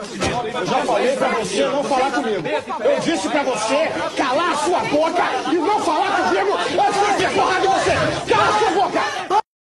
Eu já falei pra você não falar comigo. Eu disse pra você calar